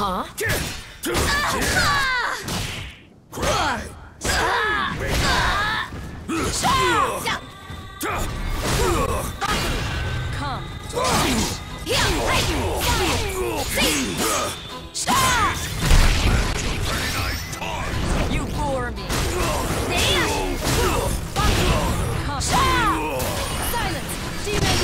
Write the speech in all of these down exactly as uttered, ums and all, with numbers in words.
Huh? Come. You bore me. Come. Silence, demon.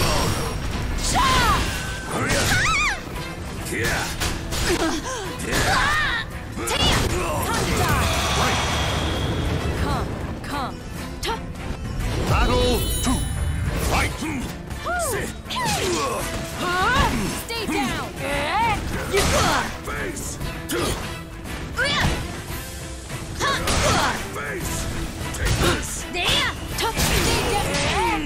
Come, come. Battle two. Fight! Stay down. Face! Face! Take this! Stay down.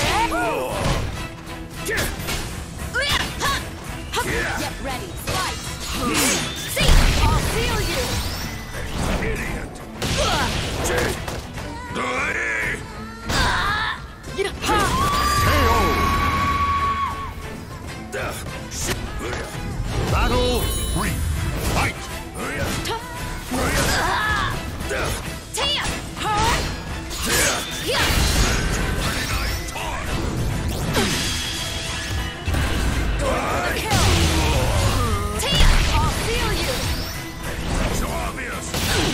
Get ready. Fight. See, I'll feel you. Idiot! Battle three. Fight! So obvious!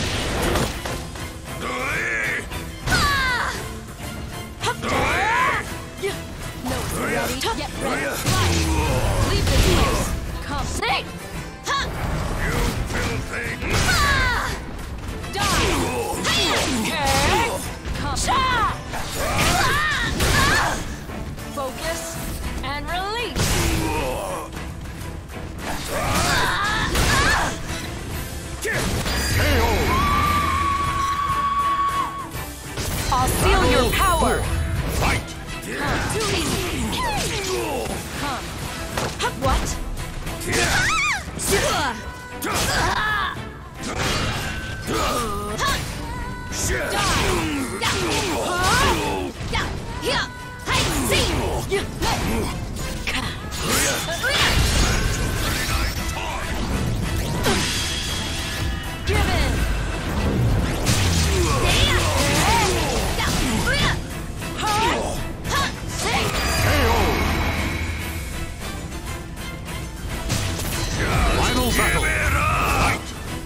Get ready. Fight. Leave this place. Come. Snake. You filthy! Die. Come. Focus and release. I'll seal your power. Fight! Come. Too easy. Come. What? Give in. Final battle! Fight!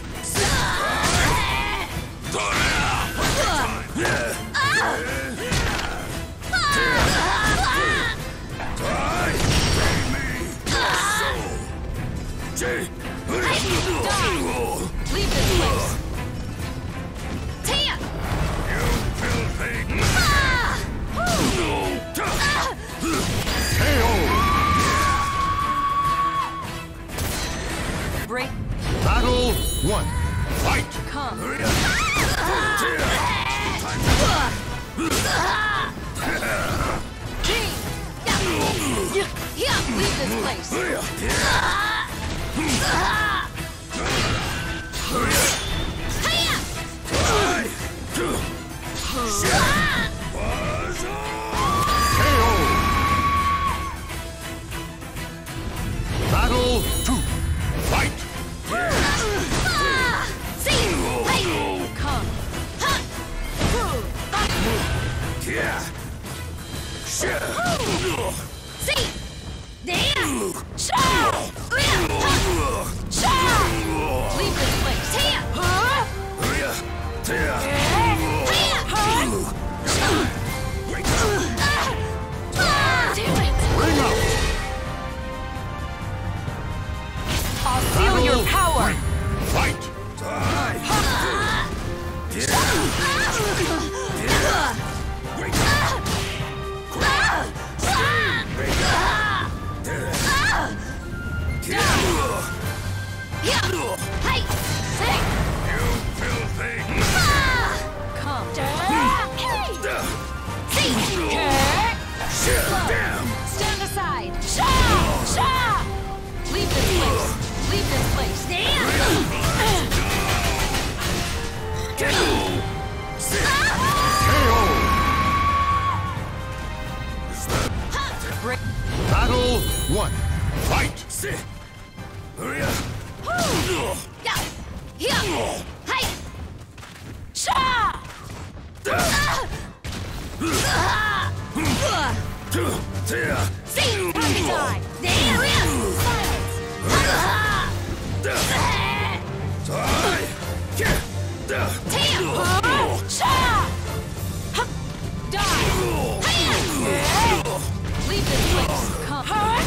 Leave this place. You filthy! Break. Battle one. Fight! Come. King. Leave this place. Battle two. Fight! Come. Leave this place. Ring out! I'll seal your power. Fight! Come. See, time to die. Leave this place. Come.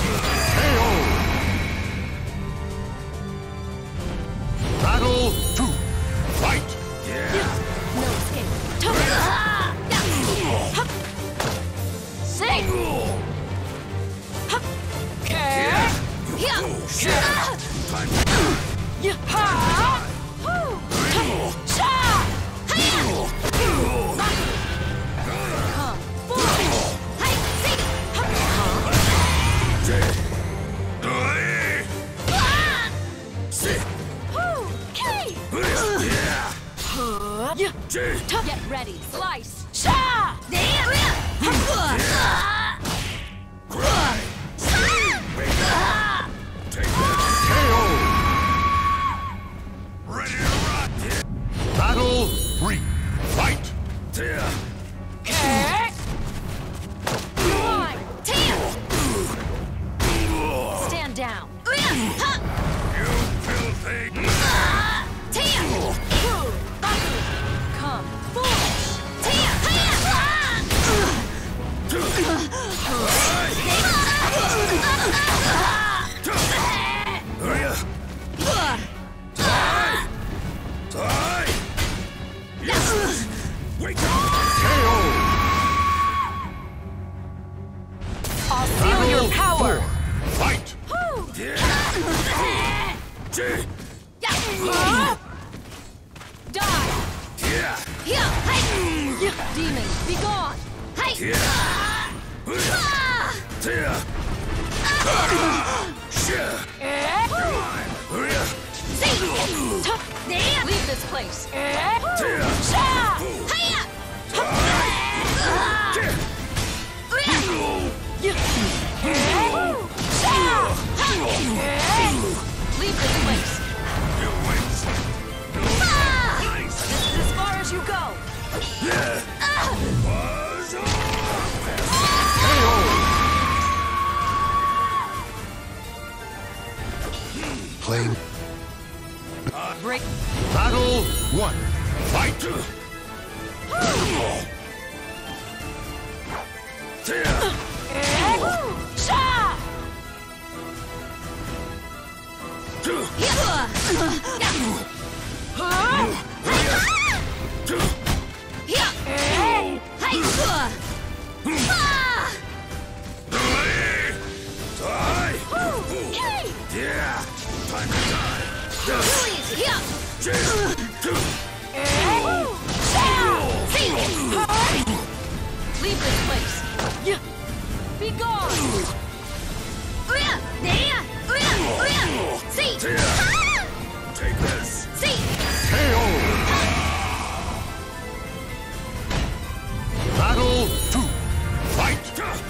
Battle two. Fight! No escape. Sing. Get ready. Slice. Sha! Battle three. Fight! Stand down. You filthy! Come. Wake up! I'll feel your power. Fight! Die. Demon, be gone. Leave this place. Leave this place. This is as far as you go. Play. Break. Battle one. Fight! Time to die! Leave this place. Be gone. Take this! K O! Battle two. Fight!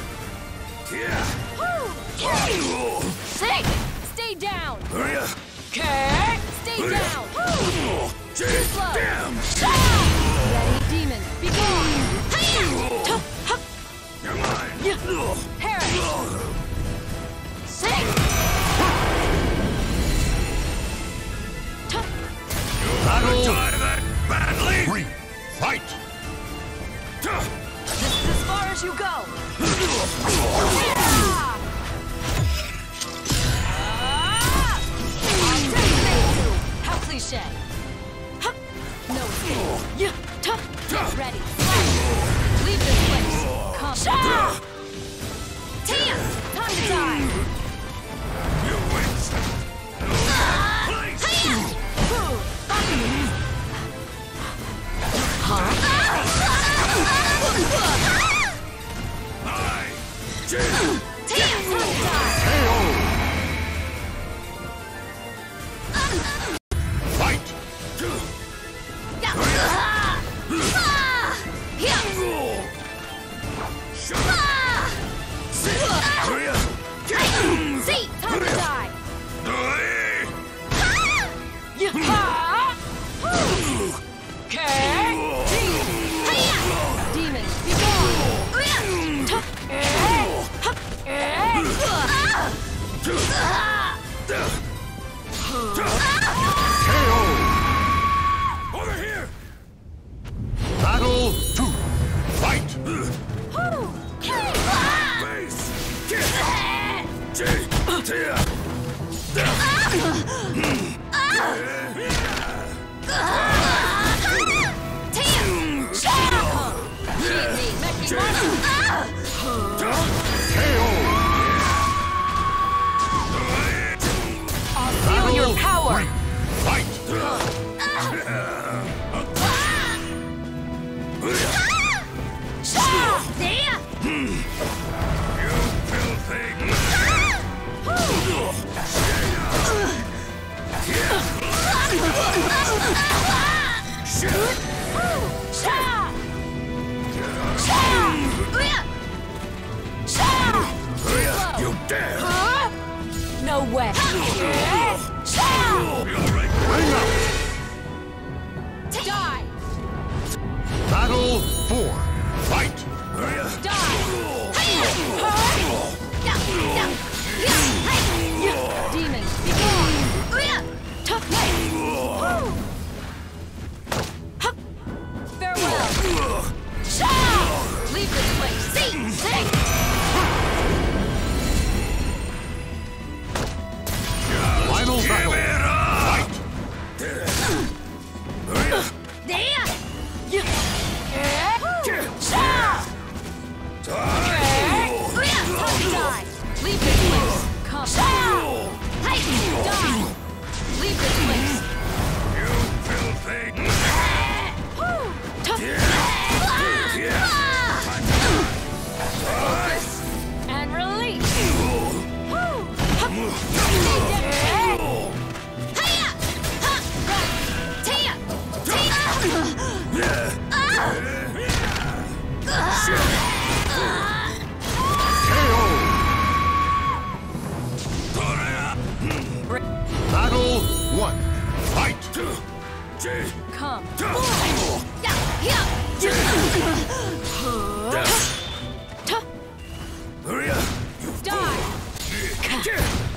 Stay down. Hurry up! Stay down. Too slow. Damn! Ready, demon. Be gone. You're mine! Perish. Sing. Battle badly! Three. Fight! This is as far as you go. How cliche. No escape. Get ready. Leave this place. Come. Time to die. You win! Fight! Yeah. Feel your power! Fight! You filthy You dare! No way! Bring up! Die! Battle four. Fight! Die! Demon, be gone! Farewell! Leave this place! Final battle! Fight! Die! Leave this place! Come! Die! Leave this place! You filthy Focus and release! Battle one. Fight! Come! Die!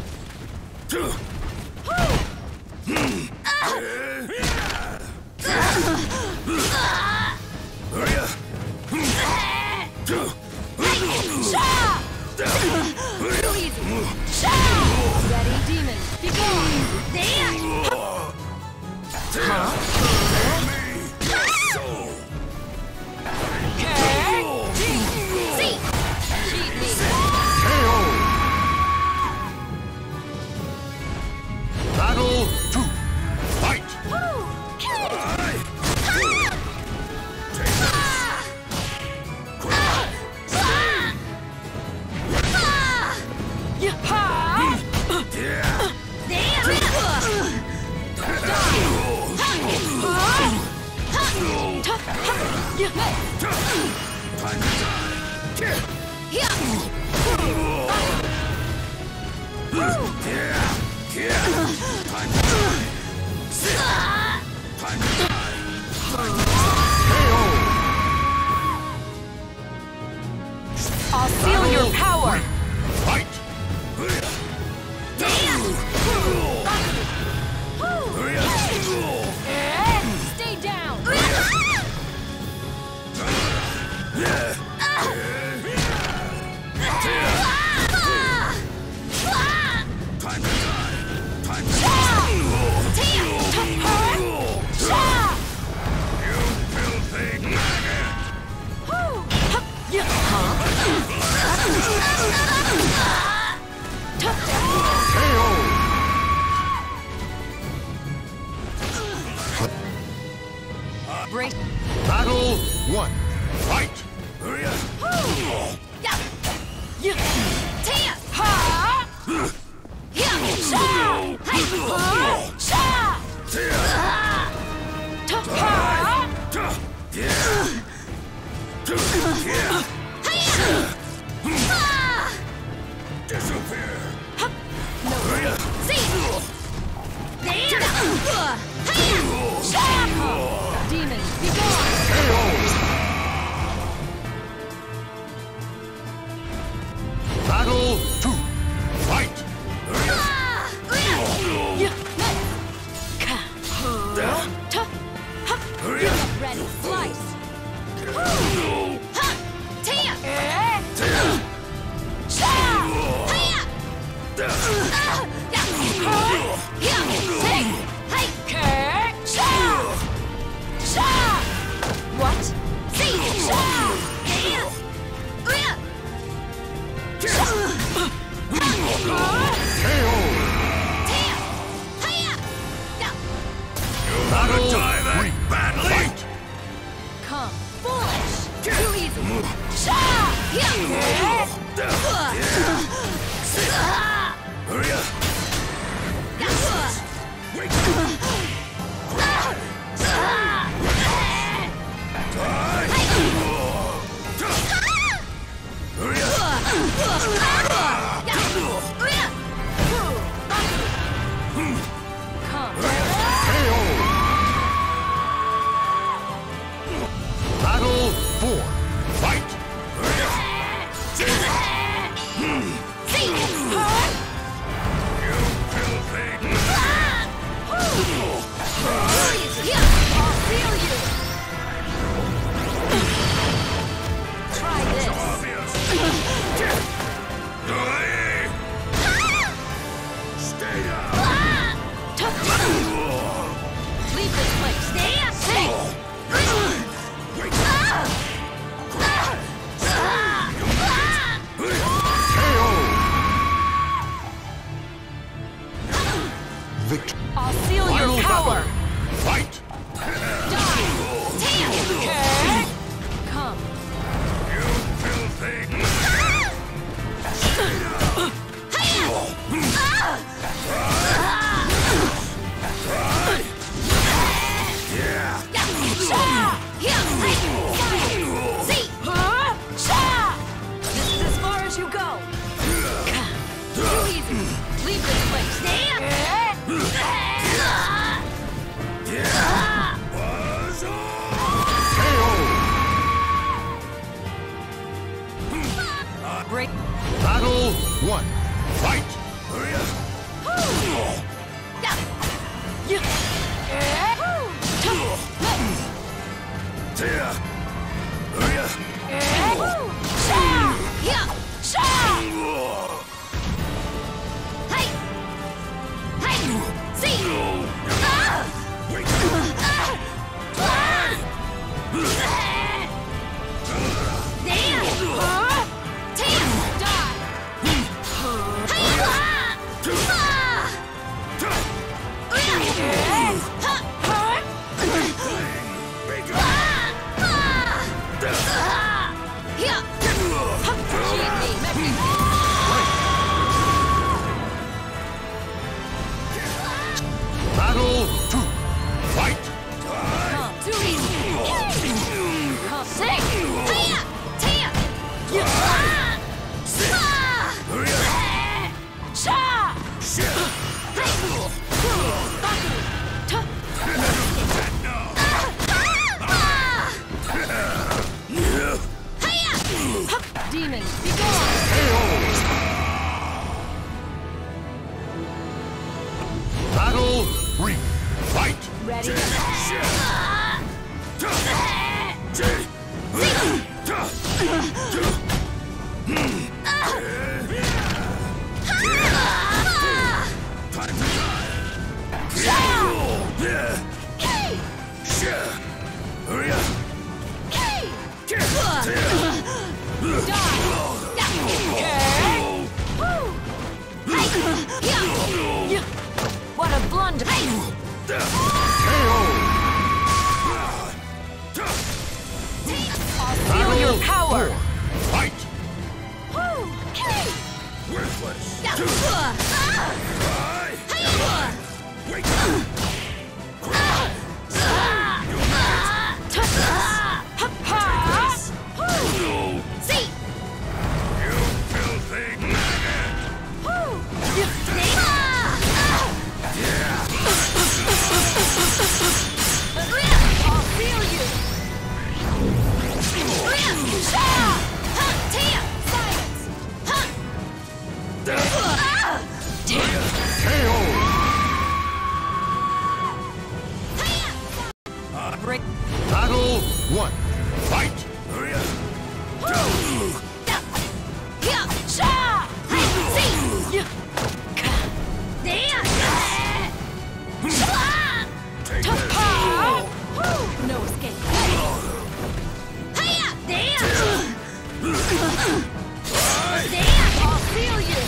Ready, demon, be gone! Battle two. Fight! I'll feel your power! Fight! Stay down! Time to die! Time to die! You filthy maggot! Break. Battle one. Fight! Disappear! Demon, be gone! Too easy. Sha! Hurry up! Wait! Hurry up! Battle four. Fight! See! I'll feel you! Try this! Stay down! Leave this place! Stay up! Stay! Victory. I'll seal Final your power! battle. Fight! Die! Tam! Come! You filthy! Yeah! See! This is as far as you go! Too easy! Leave this place! Stay up! Was on! Break! Battle one. Fight! Hurry up! Tia! Hurry up! Wait! Battle two. Fight! Too easy! Come, sing! Tia! Tia! Hurry up! Sha! Shit! Demon, be gone! Battle three. Fight! Ready? Time to die! Hurry up! What a blunder! Feel Battle your power! four. Fight! Worthless! Wait! See! You filthy maggot! I'll feel you! Break. Battle one. Fight! Hurry up! Take this! No escape. I'll feel you.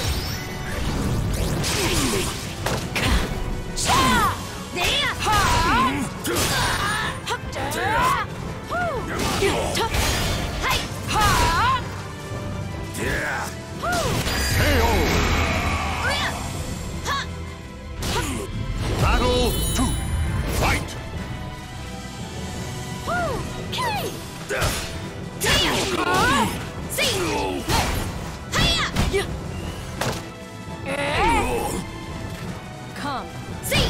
Yeah. K O. Battle two. Fight. Okay. Yeah. See. Come. See.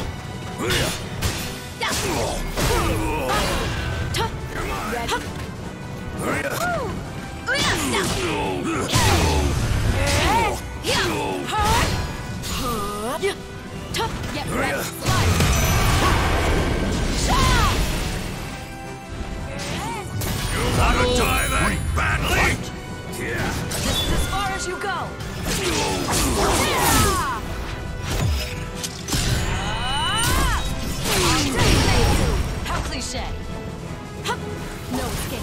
Get ready. Wanna die that badly? Yeah. This is as far as you go. How cliche. No escape.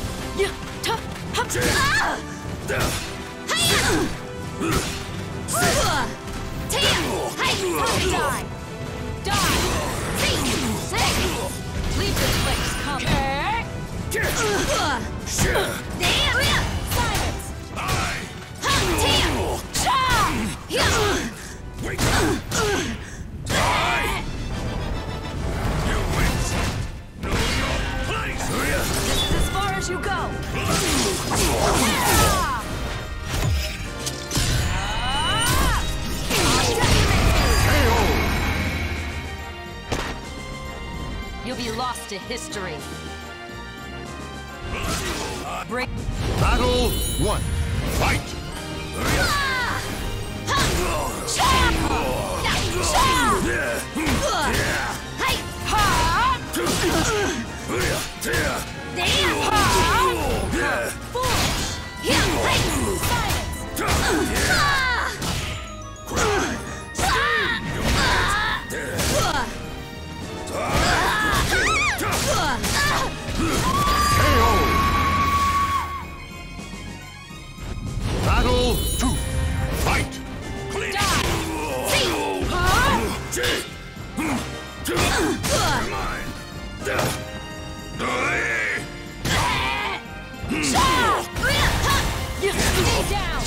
Die. Die. Leave this place. Come. Silence. Die. Wake up. Die. You win. Know your place. This is as far as you go. You'll be lost to history. Break. Battle one. Fight. Battle two. Fight. Come on. Stay down.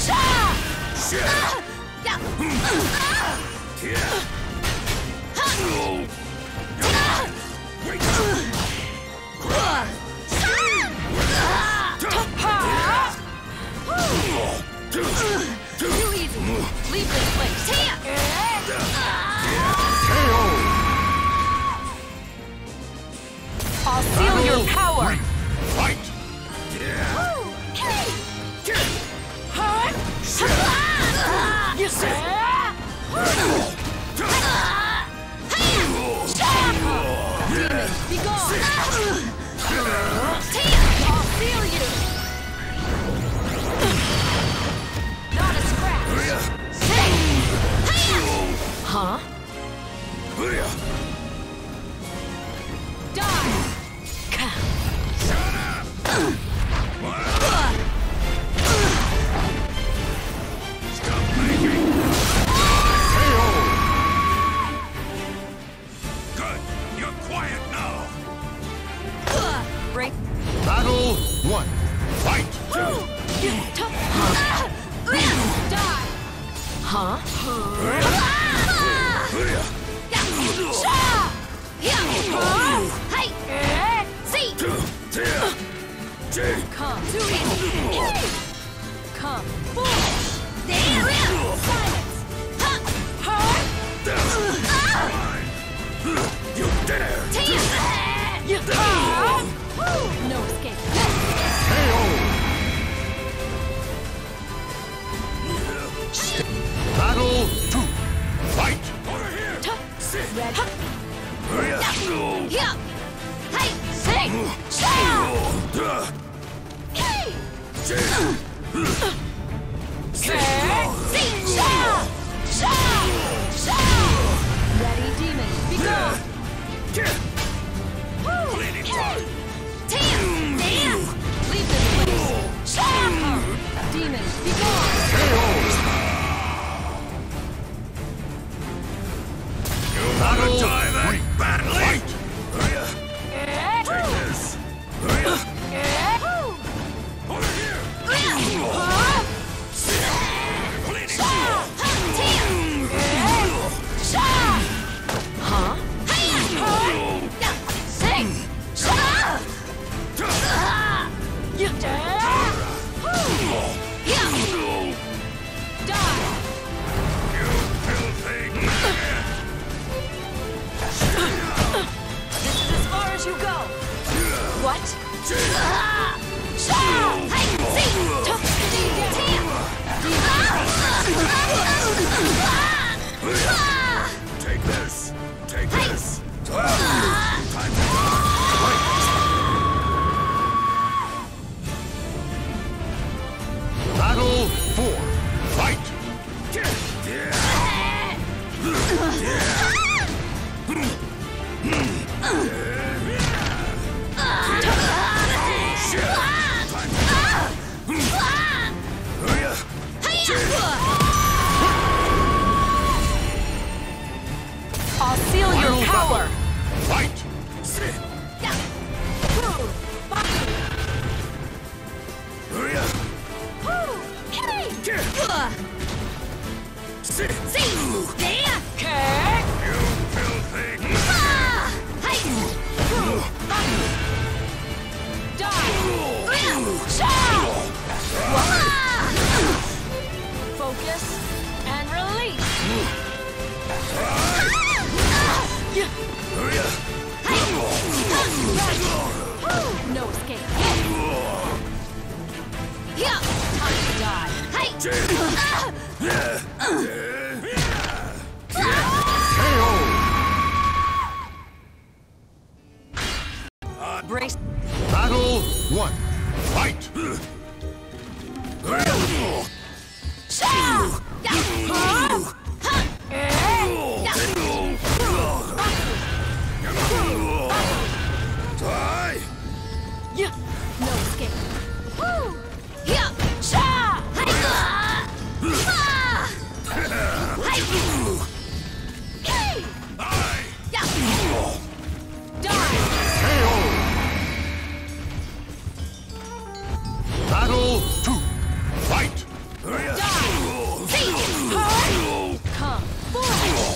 Wake up. Too easy. Leave this place. K O. I'll seal your power. Three. Fight. Demon, be gone. I'll seal you. Not a scratch. Huh? Die. Shut up. Stop making. K O. Good. You're quiet now. Break. Battle one. Fight. Die. Huh? Come. Too easy. Come. Silence. You dare. No escape. K O. Battle two. Fight. Over here. Sit. Red. Hurry up. Ready, demon. Be gone. Bleeding time. Leave this place. Demon, be gone. K O. You wanna Battle die that three. badly? Fight. Hurry up. Take this. Hurry up. Over here. Battle four. Fight! I'll seal your Final power! battle. Fight! Focus and release! No escape. Time to die. Brace. Battle one. Fight! No escape. Battle two. Fight! Come forward.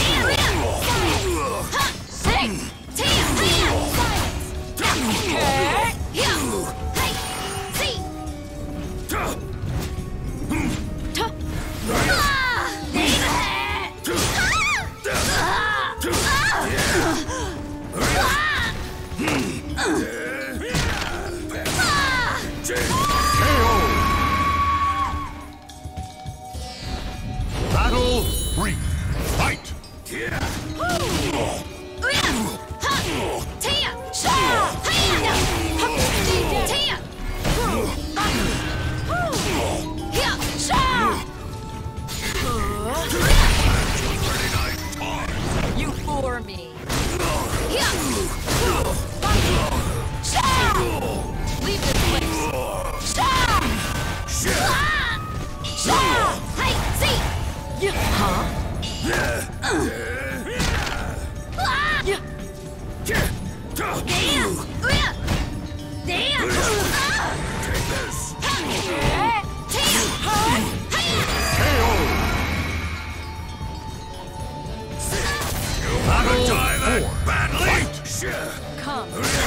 Battle three. Fight! You bore me. Leave this place. Huh? Battle four. Badly! Come.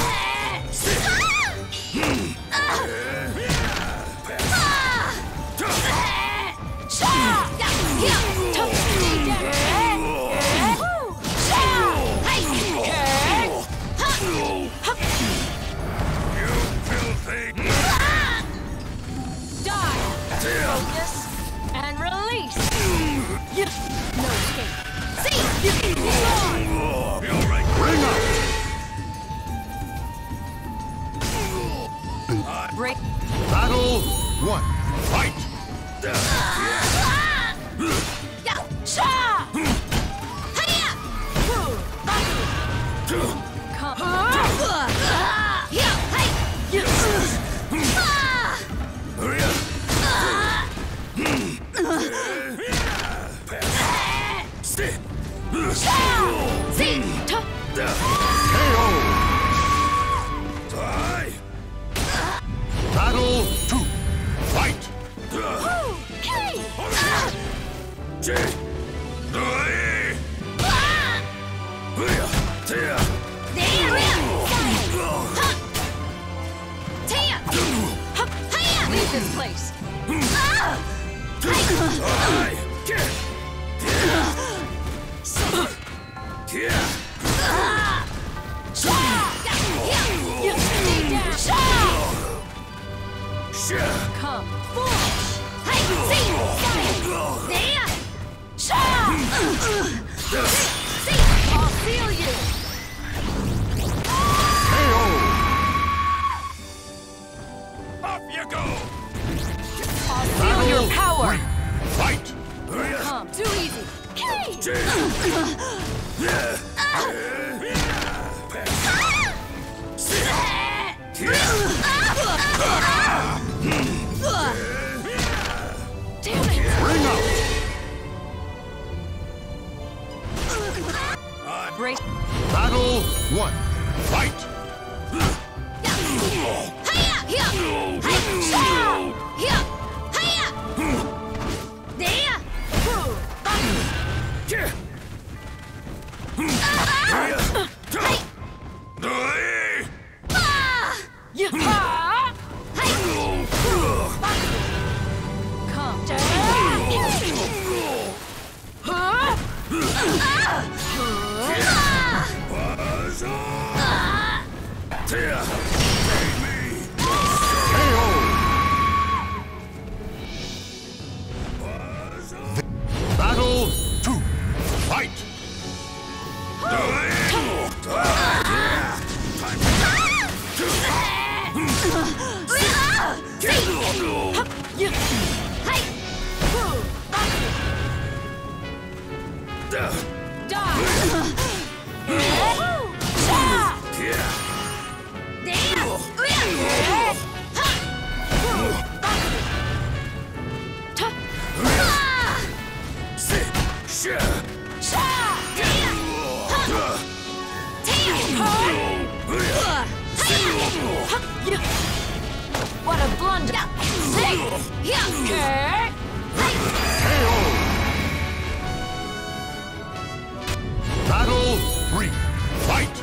Focus and release. No escape. Bring up! Break. Battle one. Fight! Battle two. Fight! Leave this place. Come forward. I'll feel you. Off you go! I'll feel Battle your power. three. Fight! Come, too easy. Okay. Damn it! Ring out! Break. Battle one. Fight! Come down. Battle two. Fight! What a blunder! Okay. Battle three. Fight!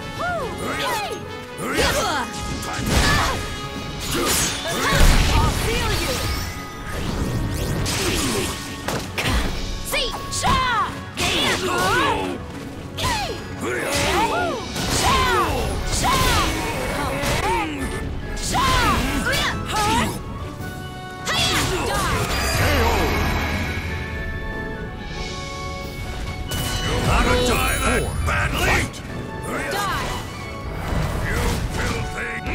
I'll feel you! See! Sha! Damn! Okay! Sha! Sha! Come! Sha! Huh? Battle Die that four. badly! Fight! Die! You filthy...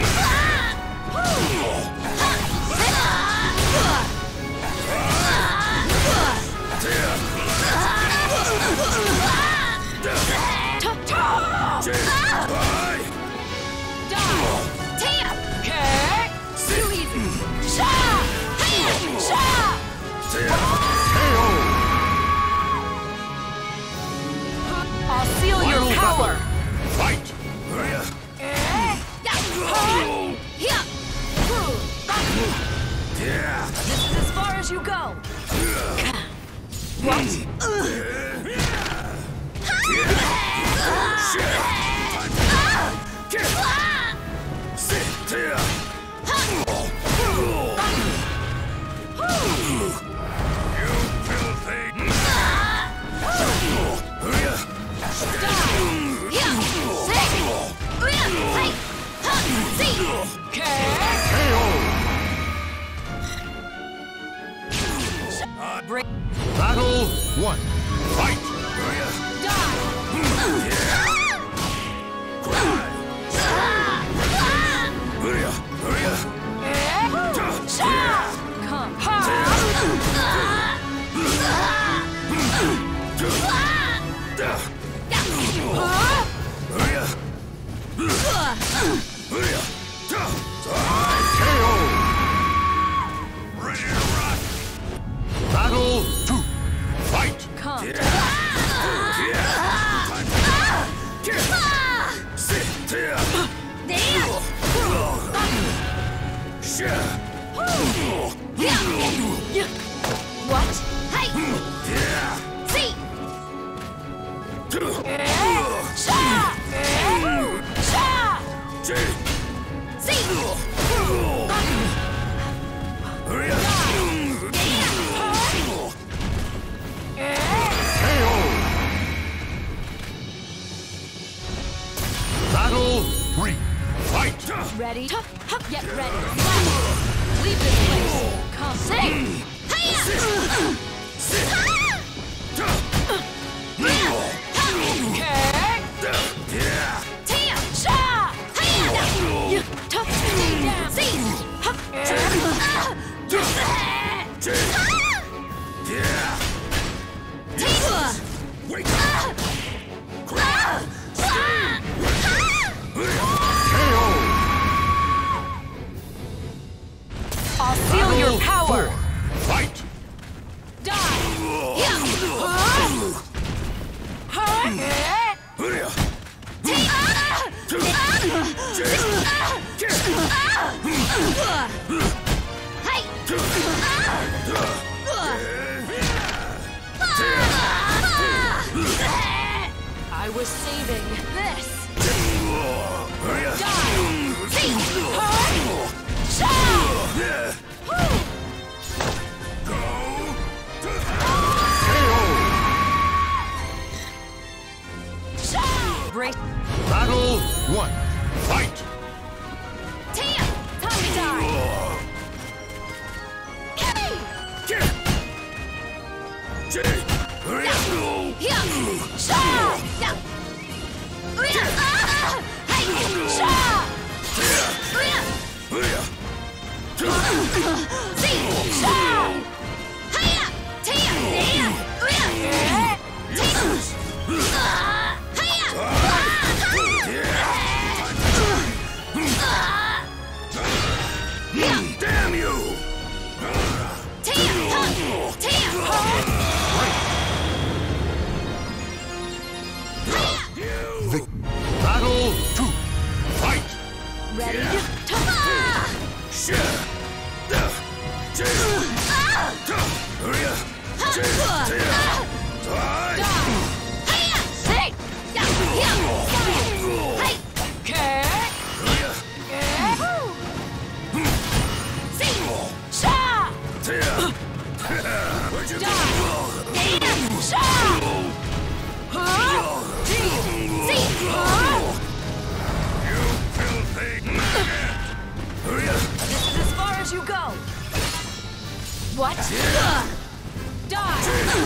Die! Okay! Too easy! Sha! Sha! I'll feel your Final power! battle. Fight! This is as far as you go! What? Break. Battle one. Fight! Come. Battle two. Fight! Come. What? Hey! See! Sha! Sha! See! Battle three. Fight! Ready? Get ready. Leave this place. Come. Sing! your power. four. Fight! Die. Yeah. Huh? I was saving this. Die. Brace. Battle one. Fight! Tia! Time to die! Hey! Yeah! Sha! Yeah! Yeah! Hey! Sha! Yeah! See! Sha! Hiya! Tia! Yeah! Yeah! Tia! Hiya! Damn you! Tia! Tia! Vic- Battle two. Fight! Ready? You go. What? Die.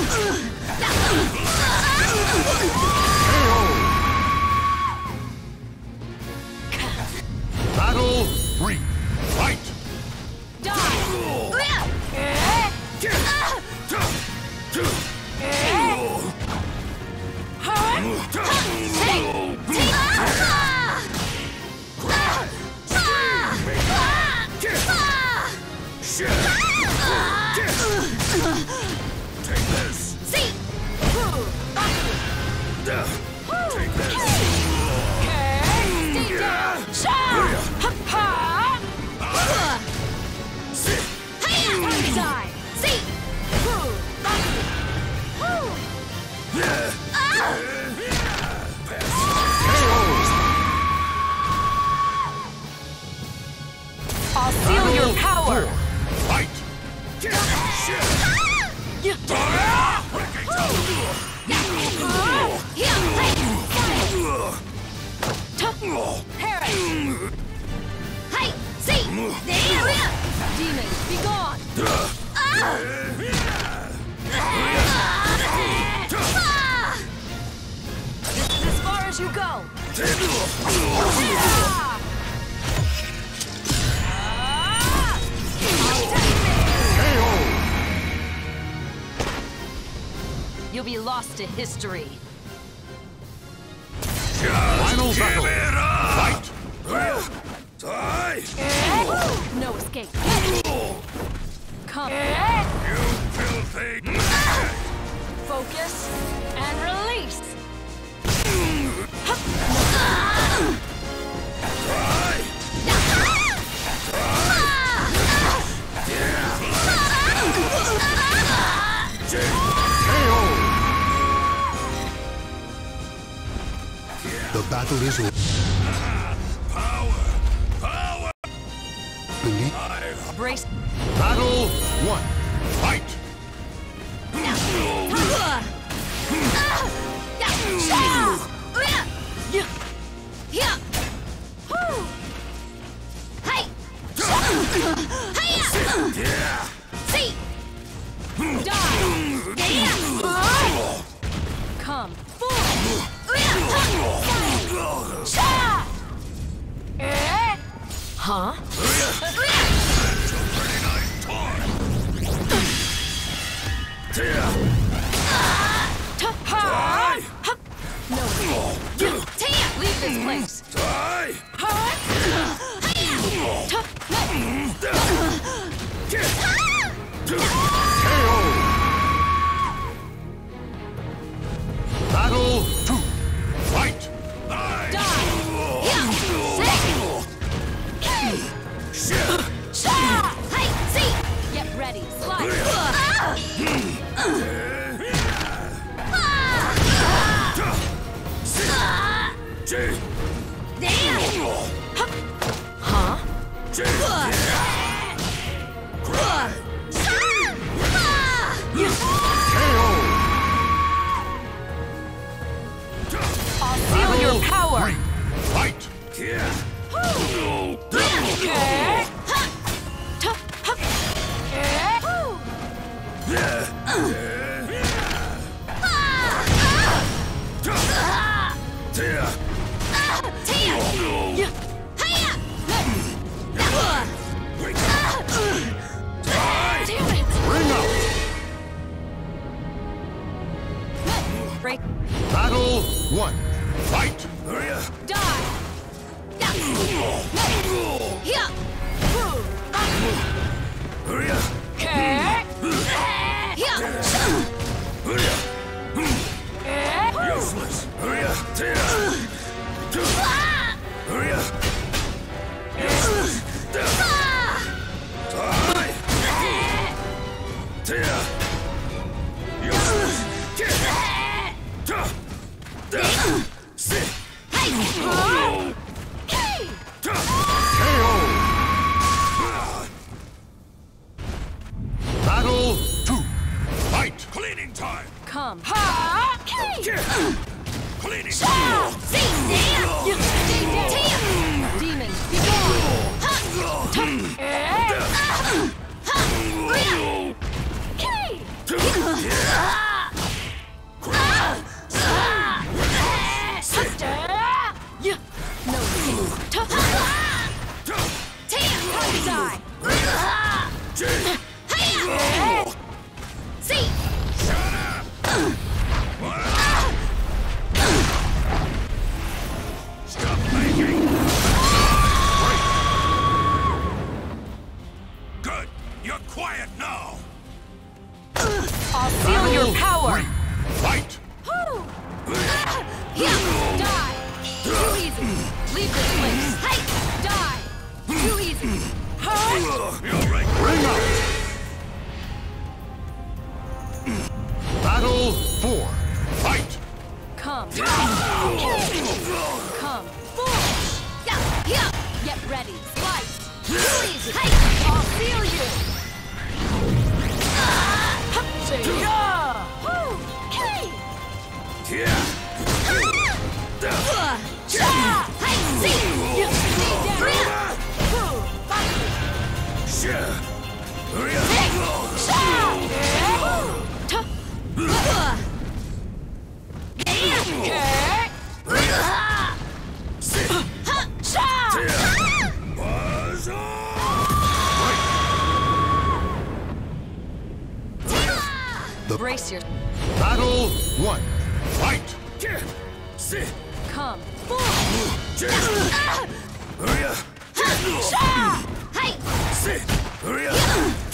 Battle three. Fight! Die. Take this! See! Take this! Stay down! Sha! Ha! Hiya! Die! See! I'll seal your power! Fight! Hey! See! There! Demons, be gone! This is as far as you go! You'll be lost to history. Final battle! Fight! Die! No escape. Come. You filthy! Focus and release. Die! The battle is over. Power! Power! Believe. Brace. Battle one. Fight! Yeah! See! Die! Come forward! Huh? No! Leave this place! Die! Huh? Huh? I'll feel your power! Three. Fight! Ring out! Break. Battle one. Fight! Die! Useless! Hurry up! Hurry up! Battle two. Fight! Cleaning time! Come. Cleaning Demons, be No Die! Stop making! Good! You're quiet now! I'll feel your Battle power! three. Fight! Die! Too easy! Leave this place! Die! Too easy! You're right! Ring out! Battle four. Fight! Come! Come! Get ready! Slice! Too easy! I'll feel you! The Brace your... Battle one. Fight! Come! Hurry up! Hurry up!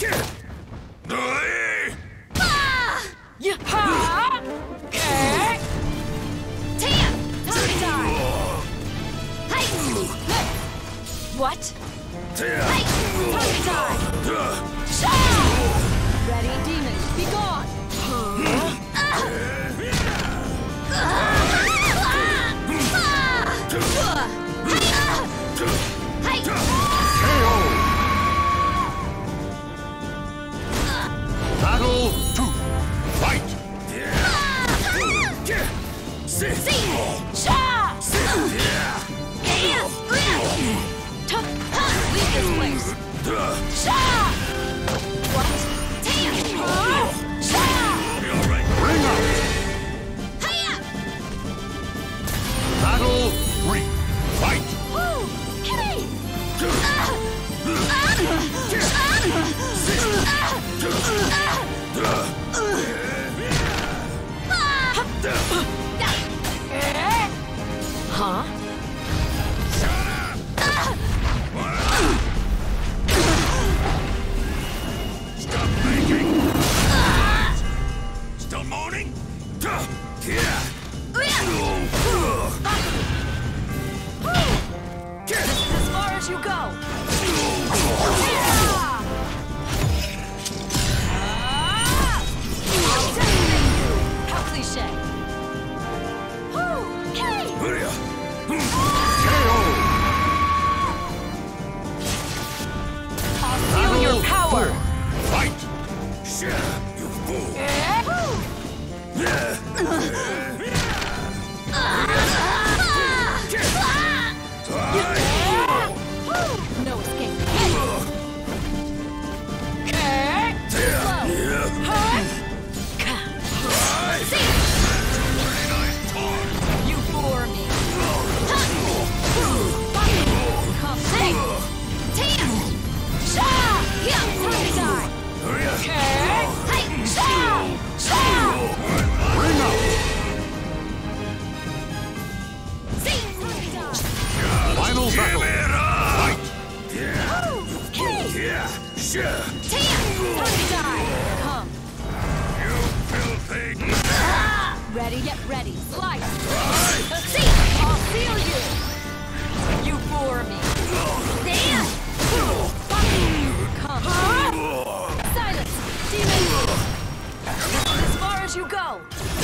What? Ready, demons, be gone! Battle two. Fight! Leave this place! What? Ring out! Battle three. Fight! Huh? Stop making! Still moaning? As far as you go! I'll Time to die! Come. You filthy. Ready, get ready. Slice! See! I'll seal you! You bore me. Stand! Come. Silence! Demon! As far as you go!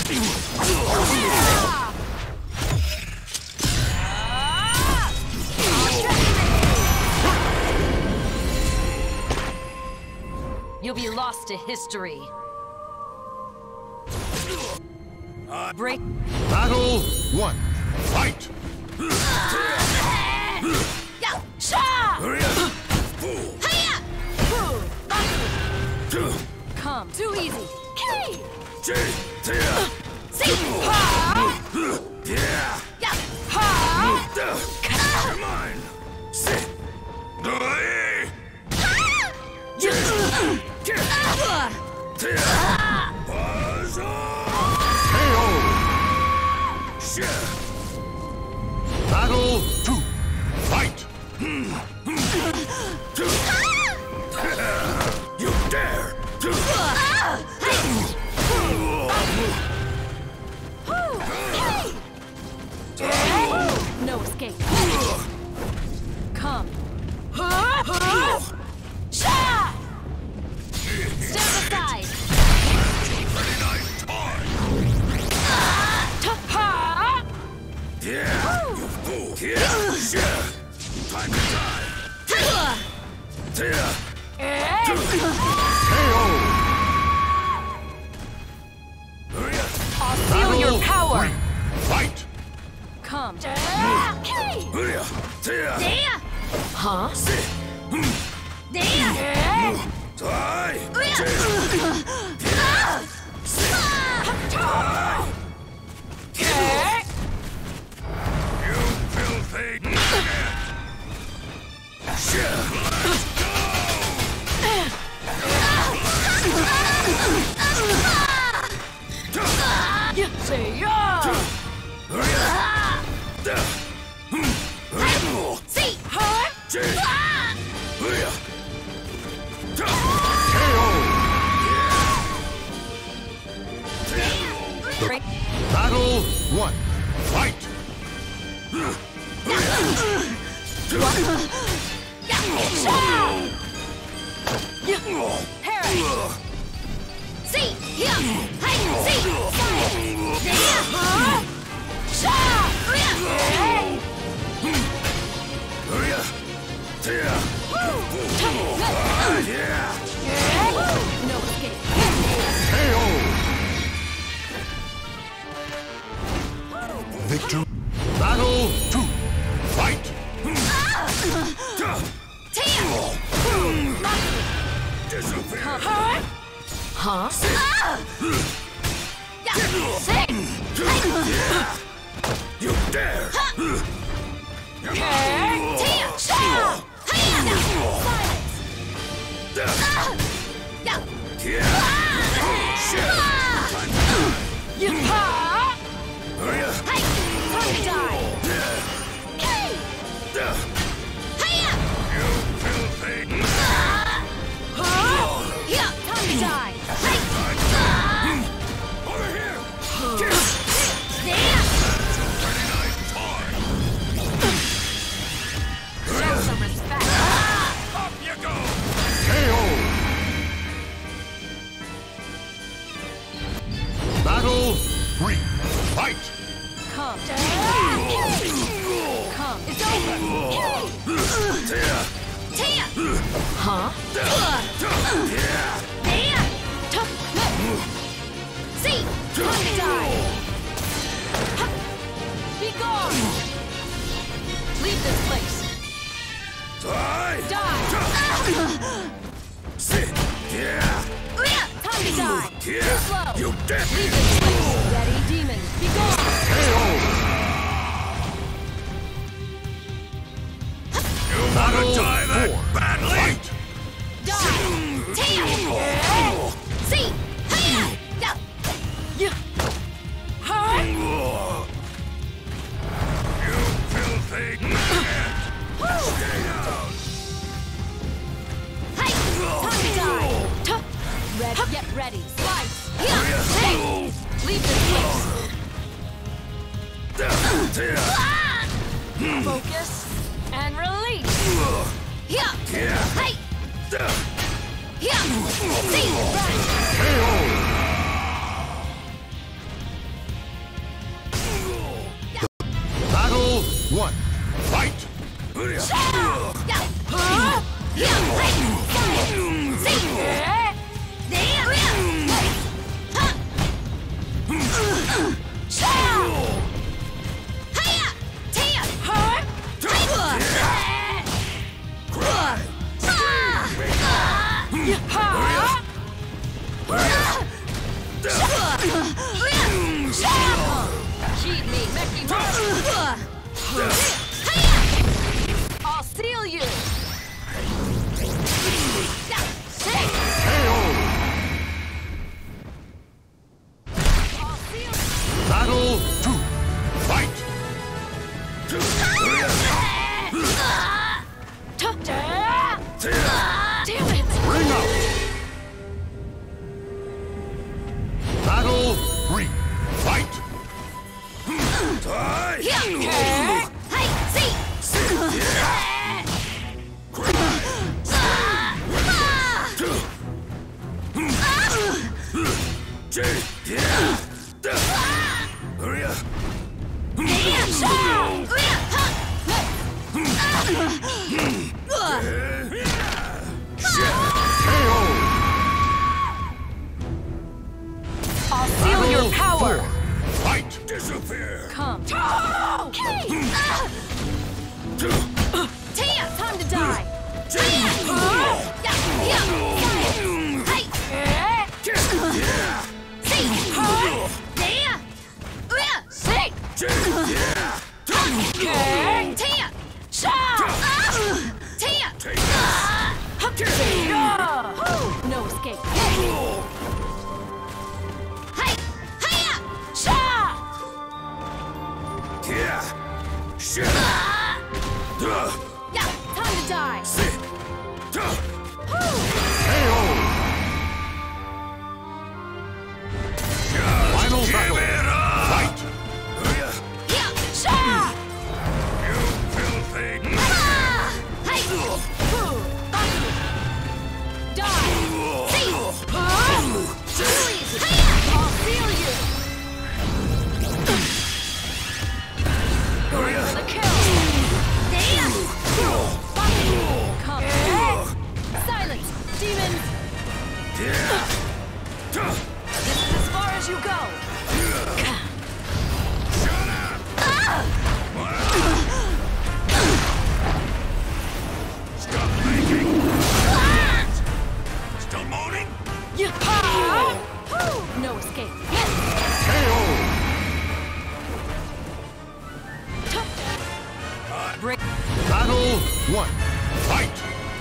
Ah! You'll be lost to history. Break. Battle one. Fight! Come. Too easy. Key. See. Ha! Yeah. Ha! Come on. Sit. Buzz on. K O! Shit. Battle two. Fight! You dare. No escape. Come. Step aside. Pretty nice toy. Yeah. You fool. Yeah. Shit. Time to die. Yeah. K O! I'll feel your power. Three. Fight! Come. Huh? You filthy maggot! Let's go! Say yeah. See. Break. Battle one. Fight! Harry. See. Yeah. Hey. See. Yeah. Sha. No escape. K O! Victory. Battle two. Fight! Huh? You dare! Battle three. Fight! Come. Come. It's over. Huh? See. Time to die. Be gone. Leave this place. Die! Die. Sit! Yeah! Time to die. Too Yeah! slow. You dead! Leave this place. Ready, demon. Be gone. K O! You wanna Battle die that four. badly? Fight! Die. Tam. See. Hiya. Yeah. Huh? You filthy maggot! Stay down! Hey. Time ready. Slice. Hey! Leave this place. Focus and release. Here. Hey. Here. See. Battle one. Fight! Cheat me, Mickey Mouse. I'll seal you. I'll seal you. Battle two. Fight! Damn it! Ring out! Battle three. Fight! I'll seal your power. Fight! Disappear! Come. Okay. Time to die. No escape. Time to die. Final battle! Fight! As far as you go. Stop making! Still moaning? No escape. K O! Break. Battle one. Fight!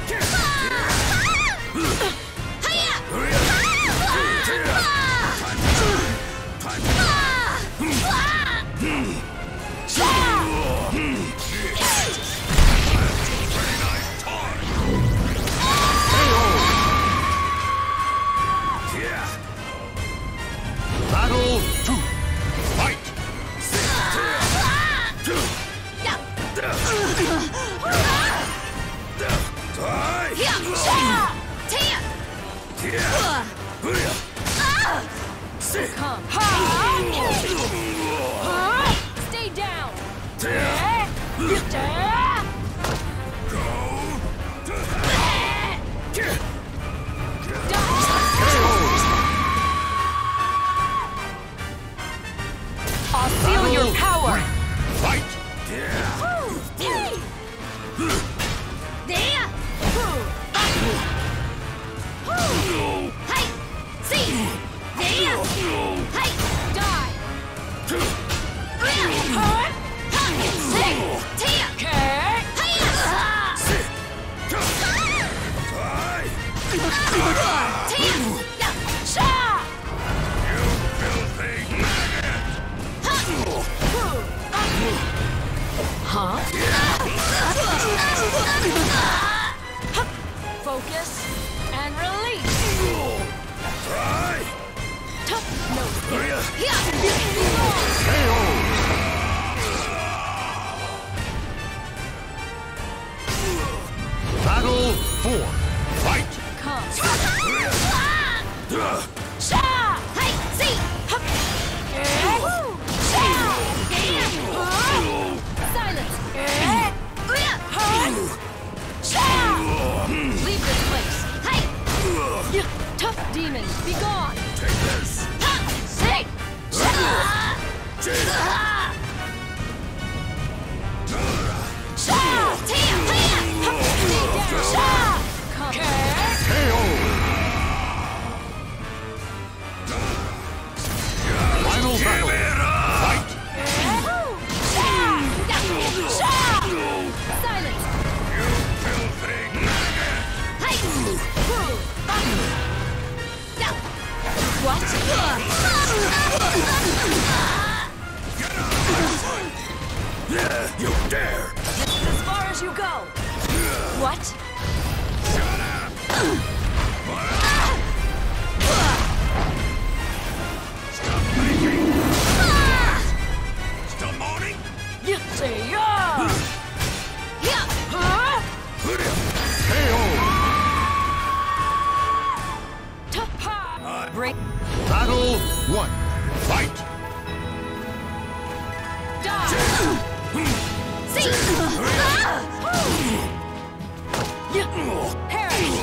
Battle two. Fight! Come. Stay down. I'll seal your power. Fight! Die. demon, be gone! Take this. Hey! K O. Final battle. Fight. Silence! You filthy maggot. What? Yeah, you dare. As far as you go! What? Shut up. Stop making. Still moaning? You say yeah! Yeah! Huh? K O. Break. Battle one. Fight. Die! See! Perish!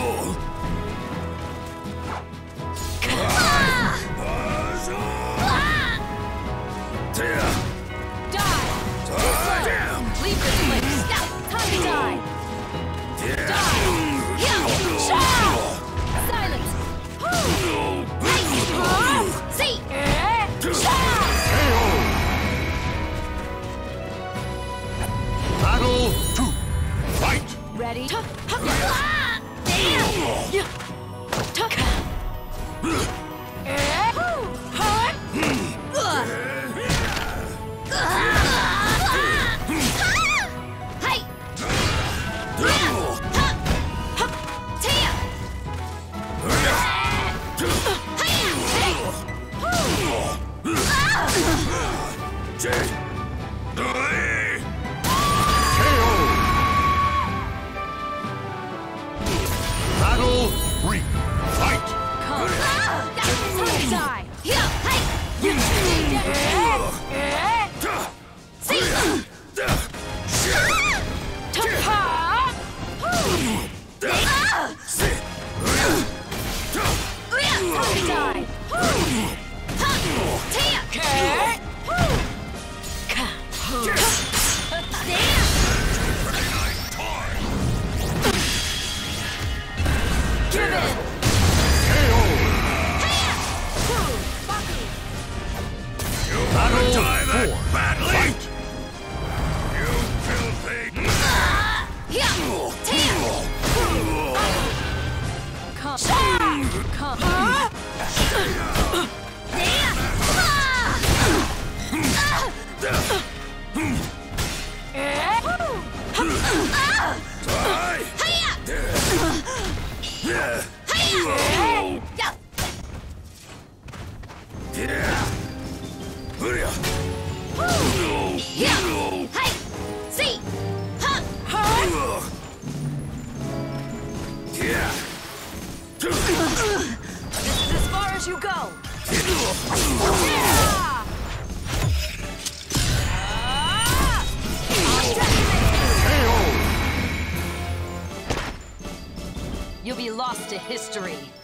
Die! Damn. Leave this place! Time to die! Die! Silence! See! K O. Battle two. Fight. Ready? Battle three. Fight. Come. Die! See! Die! Give in! K O. Battle Die that four. badly. Fight. You filthy. Come. Come. Die. Yeah. Yeah. Hurry-up. Yeah. This is as far as you go. K O. You'll be lost to history.